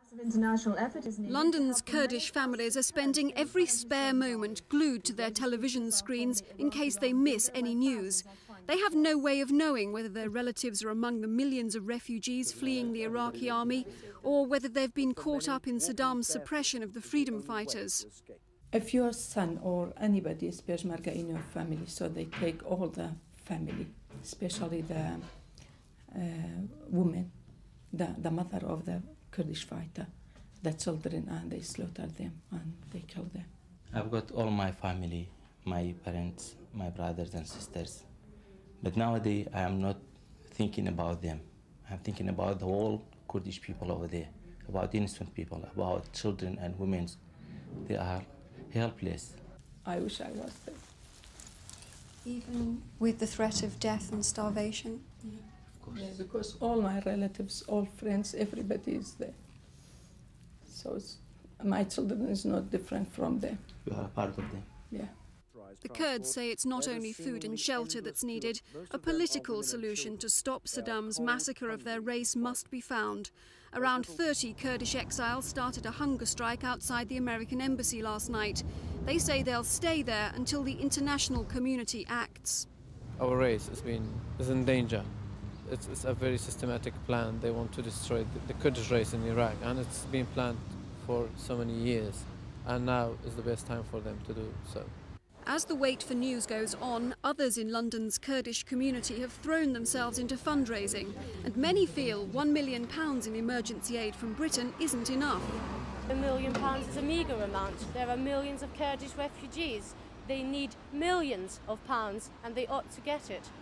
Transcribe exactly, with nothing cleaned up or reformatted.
London's Kurdish families are spending every spare moment glued to their television screens in case they miss any news. They have no way of knowing whether their relatives are among the millions of refugees fleeing the Iraqi army or whether they've been caught up in Saddam's suppression of the freedom fighters. If your son or anybody is Peshmerga in your family, so they take all the family, especially the uh, woman, the, the mother of the Kurdish fighter, the children, and they slaughter them and they kill them. I've got all my family, my parents, my brothers and sisters. But nowadays I am not thinking about them. I'm thinking about the whole Kurdish people over there, about innocent people, about children and women. They are helpless. I wish I was there. Even with the threat of death and starvation? Yeah, of course. Yeah, because all my relatives, all friends, everybody is there. So it's, my children is not different from them. You are a part of them. Yeah. The Kurds say it's not only food and shelter that's needed. A political solution to stop Saddam's massacre of their race must be found. Around thirty Kurdish exiles started a hunger strike outside the American embassy last night. They say they'll stay there until the international community acts. Our race has been, is in danger. It's, it's a very systematic plan. They want to destroy the, the Kurdish race in Iraq, and it's been planned for so many years. And now is the best time for them to do so. As the wait for news goes on, others in London's Kurdish community have thrown themselves into fundraising, and many feel one million pounds in emergency aid from Britain isn't enough. A million pounds is a meagre amount. There are millions of Kurdish refugees. They need millions of pounds, and they ought to get it.